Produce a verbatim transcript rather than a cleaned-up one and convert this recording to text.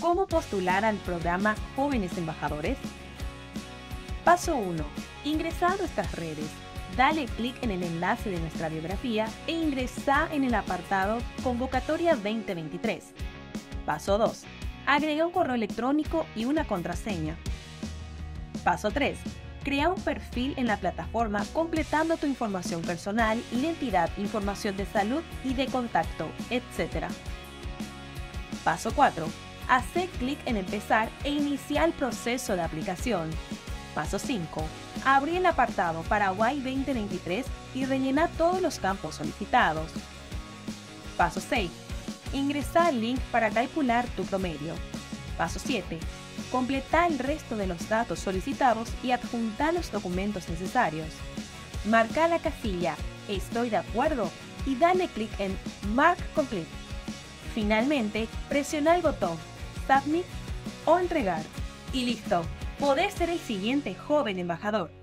¿Cómo postular al programa Jóvenes Embajadores? Paso uno. Ingresa a nuestras redes. Dale clic en el enlace de nuestra biografía e ingresa en el apartado Convocatoria veinte veintitrés. Paso dos. Agrega un correo electrónico y una contraseña. Paso tres. Crea un perfil en la plataforma completando tu información personal, identidad, información de salud y de contacto, etcétera. Paso cuatro. Hace clic en Empezar e inicia el proceso de aplicación. Paso cinco. Abre el apartado Paraguay veinte veintitrés y rellena todos los campos solicitados. Paso seis. Ingresa el link para calcular tu promedio. Paso siete. Completa el resto de los datos solicitados y adjunta los documentos necesarios. Marca la casilla Estoy de acuerdo y dale clic en Mark Complete. Finalmente, presiona el botón Submit o Entregar y listo. Podés ser el siguiente joven embajador.